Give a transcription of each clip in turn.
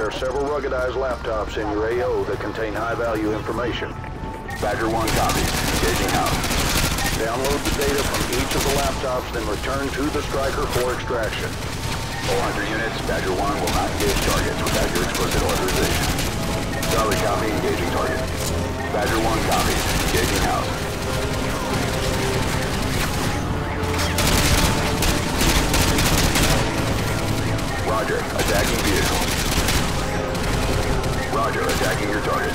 are several ruggedized laptops in your AO that contain high-value information. Badger 1 copies. Engaging house. Download the data from each of the laptops, then return to the Striker for extraction. All hunter units, Badger 1 will not engage targets without your explicit authorization. Charlie copy, engaging target. Badger 1 copies. Engaging house. Roger, attacking vehicle. Roger, attacking your target.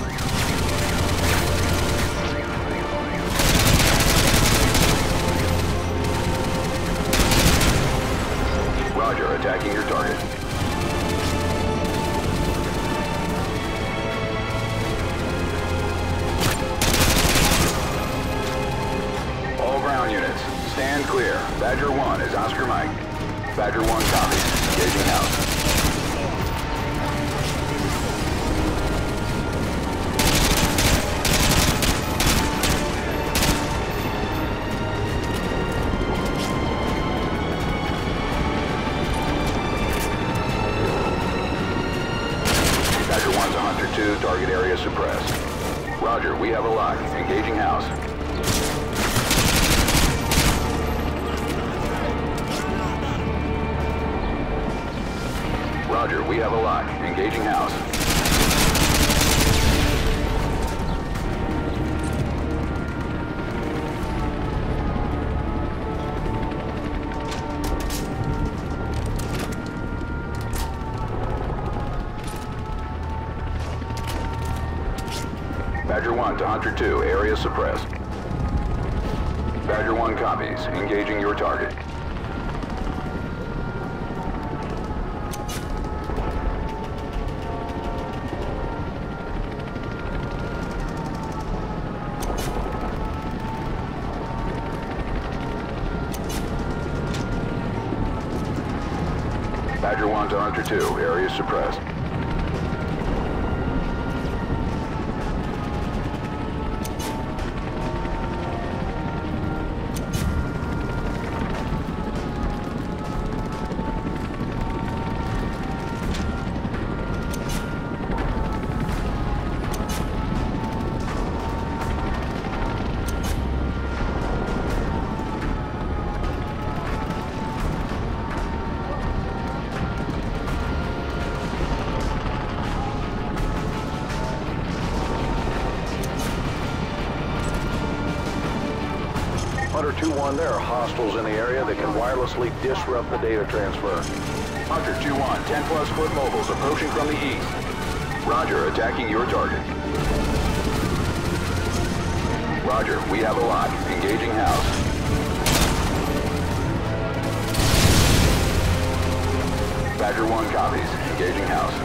Roger, attacking your target. All ground units, stand clear. Badger 1 is Oscar Mike. Badger 1 copies. Engaging house. Badger 1's a Hunter 2, target area suppressed. Roger, we have a lock. Engaging house. Roger, we have a lock. Engaging house. Badger 1 to Hunter 2, area suppressed. Badger 1 copies. Engaging your target. Badger 1 to Hunter 2, area suppressed. Hunter 2-1, there are hostiles in the area that can wirelessly disrupt the data transfer. Hunter 2-1, 10+ foot mobiles approaching from the east. Roger, attacking your target. Roger, we have a lock. Engaging house. Badger 1 copies. Engaging house.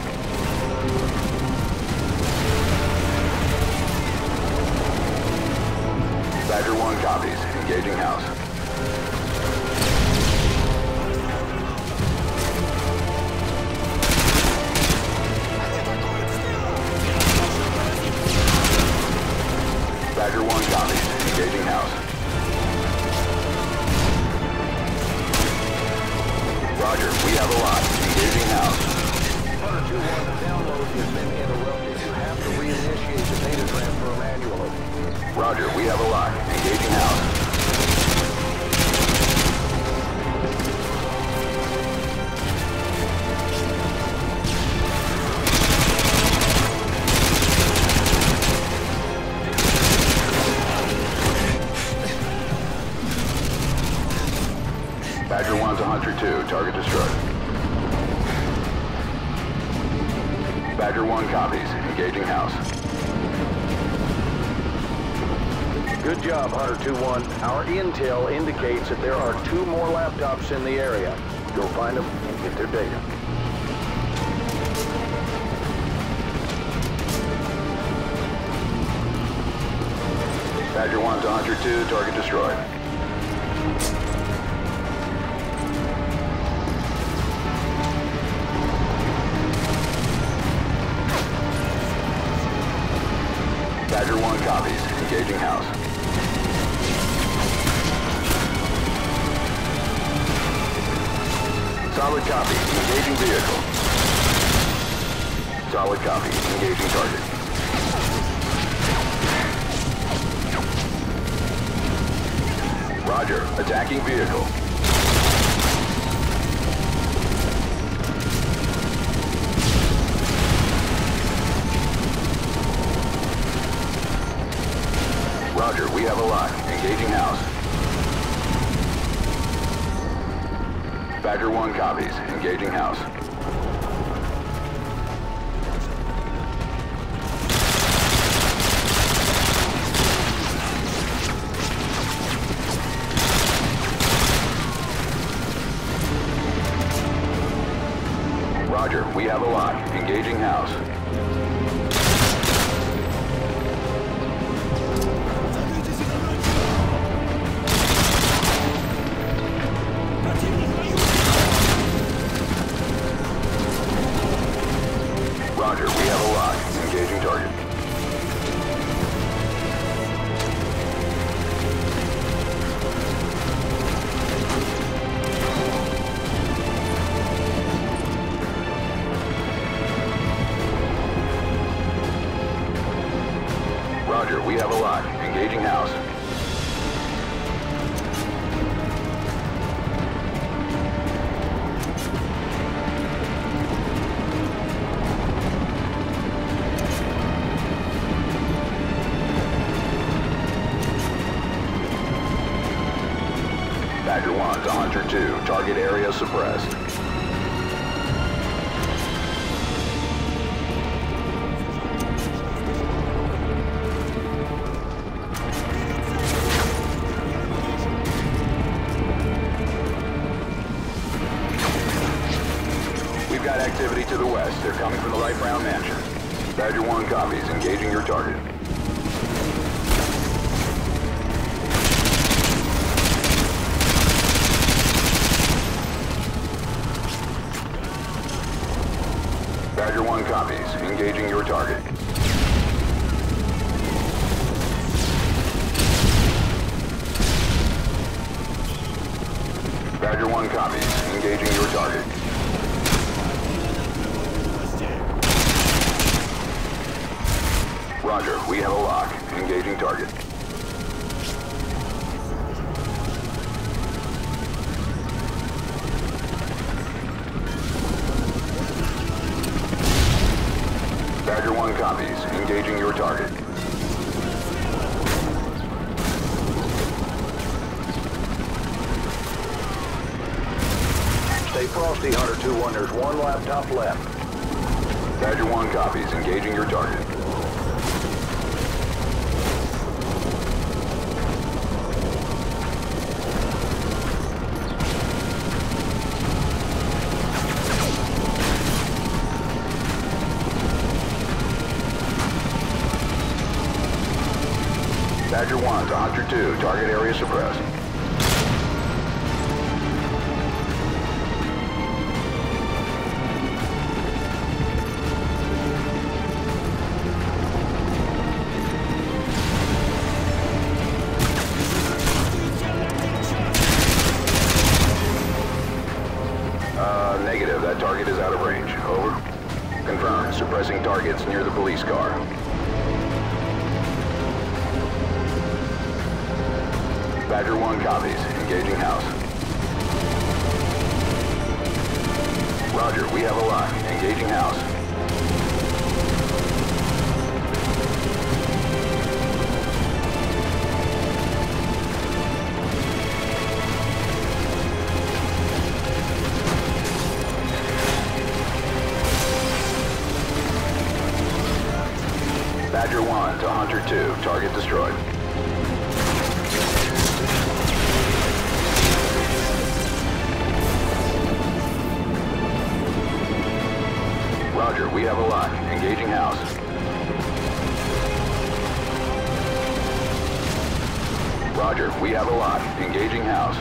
Badger 1 copies. Engaging house. Badger 1 copies. Engaging house. Roger, we have a lock. Engaging house. Hunter 2-1, the download has been interrupted. You have to reinitiate the data transfer manually. Roger, we have a lock. Engaging house. Badger 1 to Hunter 2, target destroyed. Badger 1 copies. Engaging house. Good job, Hunter 2-1. Our intel indicates that there are 2 more laptops in the area. Go find them and get their data. Badger 1 to Hunter 2, target destroyed. Badger 1 copies. Engaging house. Solid copy. Engaging vehicle. Solid copy. Engaging target. Roger. Attacking vehicle. Roger, we have a lock. Engaging house. Badger 1 copies. Engaging house. Roger, we have a lock. Engaging house. Roger, we have a lock. Engaging target. Roger, we have a lock. Engaging house. Badger 1 to Hunter 2. Target area suppressed. We've got activity to the west. They're coming from the Light Brown Mansion. Badger 1 copies. Engaging your target. Badger 1 copies. Engaging your target. Badger 1 copies. Engaging your target. Roger, we have a lock. Engaging target. Badger 1 copies. Engaging your target. Stay frosty, Hunter 2-1. There's one laptop left. Badger 1 copies. Engaging your target. Badger 1 to Hunter 2. Target area suppressed. Negative. That target is out of range. Over. Confirmed. Suppressing targets near the police car. Badger 1 copies. Engaging house. Roger, we have a lock. Engaging house. Badger 1 to Hunter 2. Target destroyed. Roger, we have a lock. Engaging house. Roger, we have a lock. Engaging house.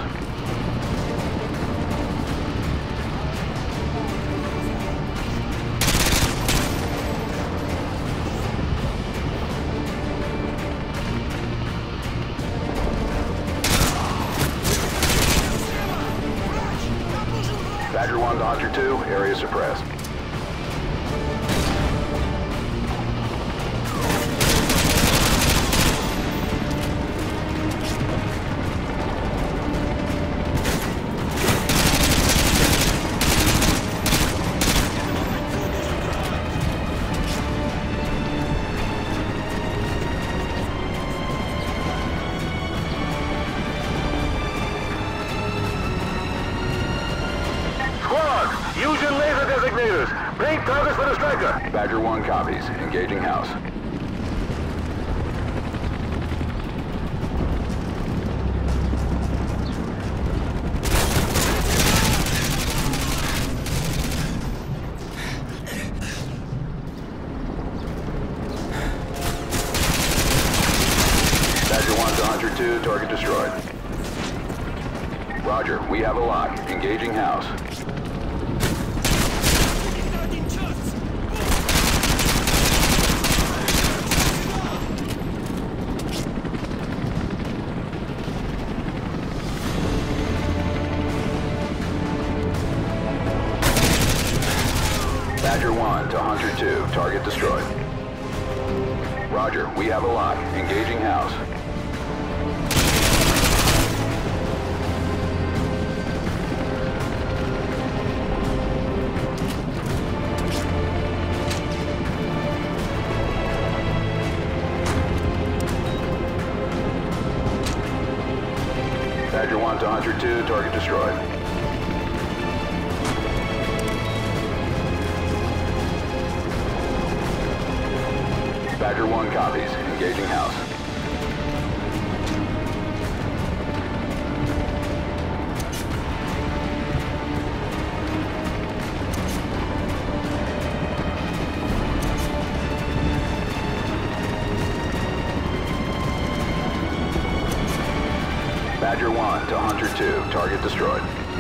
Badger 1 to Hunter 2. Area suppressed. invaders. Bring targets for the striker. Badger 1 copies. Engaging house. Badger 1 to Hunter 2, target destroyed. Roger, we have a lock. Engaging house. Badger 1 to Hunter 2, target destroyed. Roger, we have a lock. Engaging house. Badger 1 to Hunter 2, target destroyed. Badger 1 copies. Engaging house. Badger 1 to Hunter 2, target destroyed.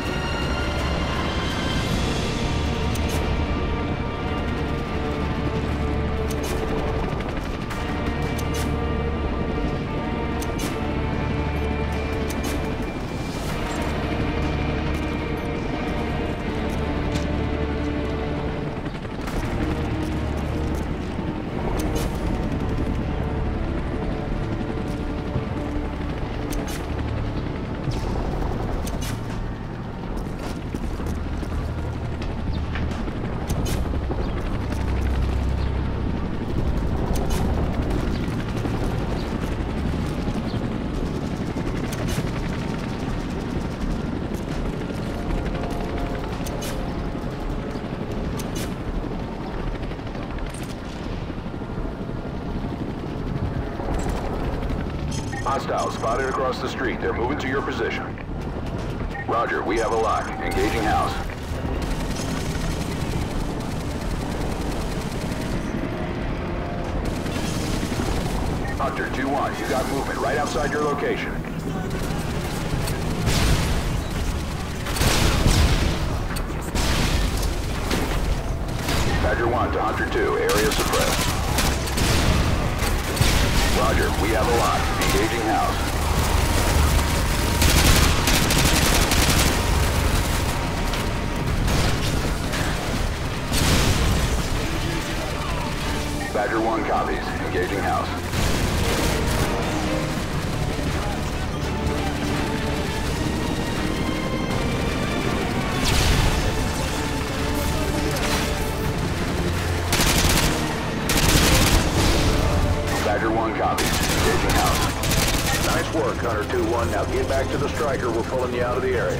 Hostiles spotted across the street. They're moving to your position. Roger, we have a lock. Engaging house. Hunter 2-1, you got movement right outside your location. Badger 1 to Hunter 2, area suppressed. Roger, we have a lock. Engaging house. Badger 1 copies. Engaging house. Badger 1 copies. Engaging house. Nice work, Hunter 2-1. Now get back to the striker. We're pulling you out of the area.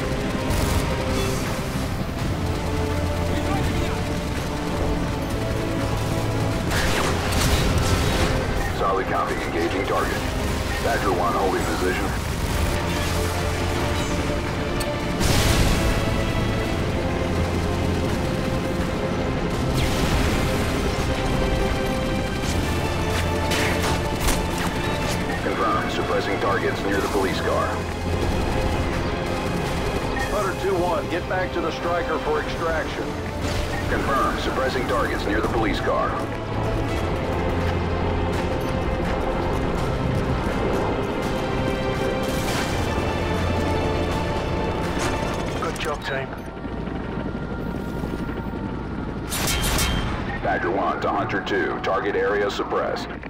Solid copy. Engaging target. Badger 1 holding position. Suppressing targets near the police car. Hunter 2-1, get back to the striker for extraction. Confirmed. Suppressing targets near the police car. Good job, team. Badger 1 to Hunter 2. Target area suppressed.